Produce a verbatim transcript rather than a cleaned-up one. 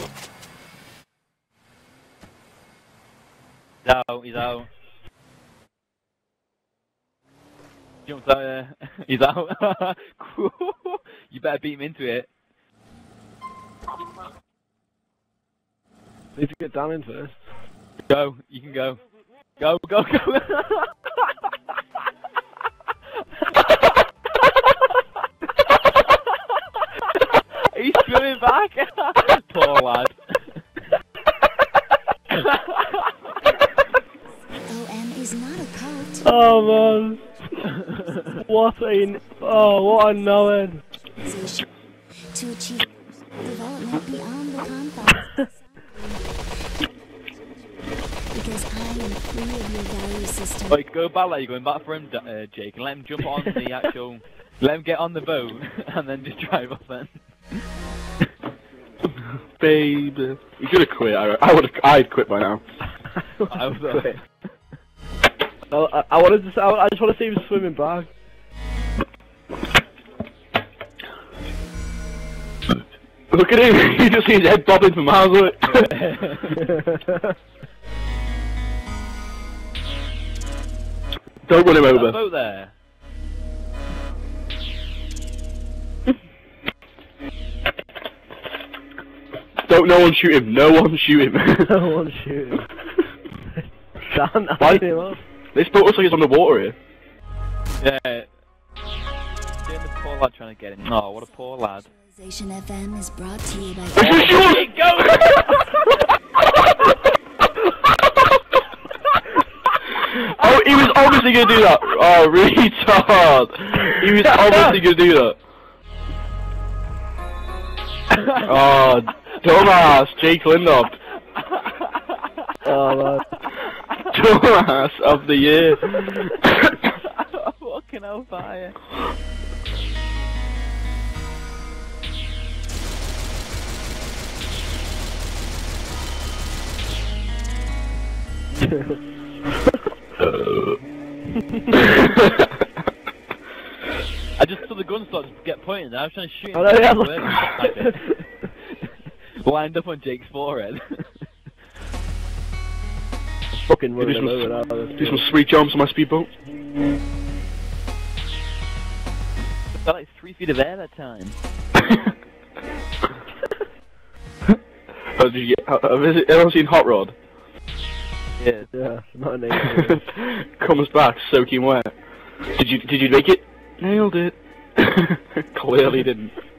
He's out, he's out. Jumps out, yeah. He's out. You better beat him into it. Need to get down in first. Go, you can go. Go, go, go! He's swimming back! Poor lad. O M is not a cult. Oh man. What a... Oh, what a knowing. To achieve development beyond the confines. Because I am free of your value system. Wait, go back like you're going back for him, uh, Jake, and let him jump on the actual... Let him get on the boat, and then just drive off then. Baby. You could have quit. I, I would have... I'd quit by now. I was quit. I, I wanted to. I, I just want to see him swimming back. Look at him. You just see his head bobbing for miles away. Don't run him over. That boat there. Don't no one shoot him. No one shoot him. No one shoot him. Can't Why? him up. This boat looks like it's on the water here. Yeah. Seeing the poor lad trying to get him. Oh, what a poor lad. Civilization F M is brought to you by. Jake, go! Oh, he was obviously gonna do that. Oh, retard. He was obviously gonna do that. Oh, dumbass, Jake Lindop. Oh man. Dumbass of the year. Fucking hellfire. I just saw the gun start to get pointed. I was trying to shoot him. Oh, no, yeah, lined up on Jake's forehead. Fucking running some, him over now. do some sweet jumps on my speedboat. I felt like three feet of air that time. How did you get? How, have you ever seen Hot Rod? Yeah. Yeah, not a name. Comes back soaking wet. Did you? Did you make it? Nailed it. Clearly didn't.